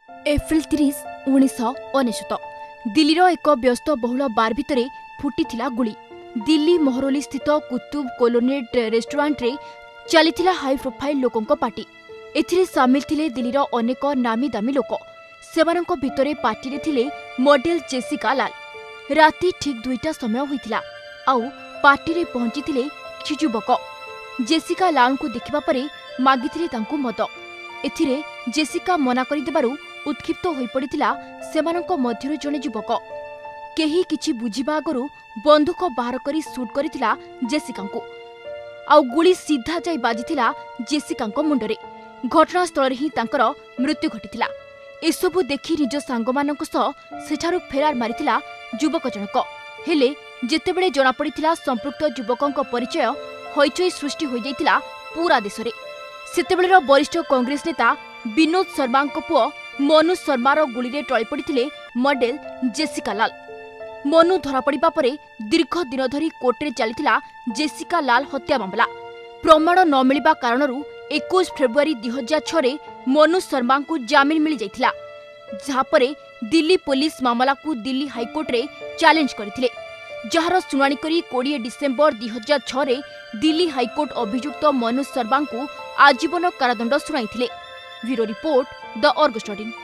April 30, 1999 दिल्लीर एक व्यस्त बहुल बार भितर फुटी गुली। दिल्ली महरोली स्थित कुतुब कोलोनेट रेस्टोरेंट रे चली हाई प्रोफाइल लोकों पार्टी। एथिरे सामिल थिले दिल्लीर अनेक नामी दामी लोक। सेमानक भितरे पार्टी रे थिले मॉडल जेसिका लाल। राति ठीक 2टा समय होइतिला। आउ पार्टी रे पहुंची थिले किछि युवक। जेसिका लाल को देखिबा परे मागिथिले तांकु मद। एथिरे जेसिका मना करि देबारु उत्क्षिप्त होई पड़िथिला सेमानक मध्यरु जने युवक। केही किछि बुझिबा आगरु बंदूक बाहर करी शूट करिथिला जेसिकांकु। आउ गुली सीधा जाई बाजिथिला जेसिकांक मुंडरे। घटनास्थल रे ही तांकर मृत्यु घटिथिला। एसबु देखि निज सांगमानक सह सेठारु फेरार मारिथिला युवक जनक। हेले जेतेबेले जणा पड़िथिला संपृक्त युवकंक परिचय हईचई सृष्टि होई जाइथिला पूरा देशरे। सेतेबेलेर वरिष्ठ कांग्रेस नेता विनोद शर्मांक पुओ मनु शर्मार गुली टळी पड़िथिले मॉडल जेसिका लाल। मनु धरा पड़िबा परे दीर्घ दिन धरी कोर्टे चलिथिला जेसिका लाल हत्या मामला। प्रमाण न मिलिबा कारणरू 21 फेब्रुआरी 2006 रे मनु शर्मा को जामिन मिल जाइथिला। जहापरे दिल्ली पुलिस मामला को दिल्ली हाईकोर्ट रे चैलेंज करथिले। जहार सुनानी करी 20 डिसेंबर 2006 रे दिल्ली हाईकोर्ट अभियुक्त मनु शर्मा को आजीवन कारादंड सुनाइथिले। Bureau report the Argus.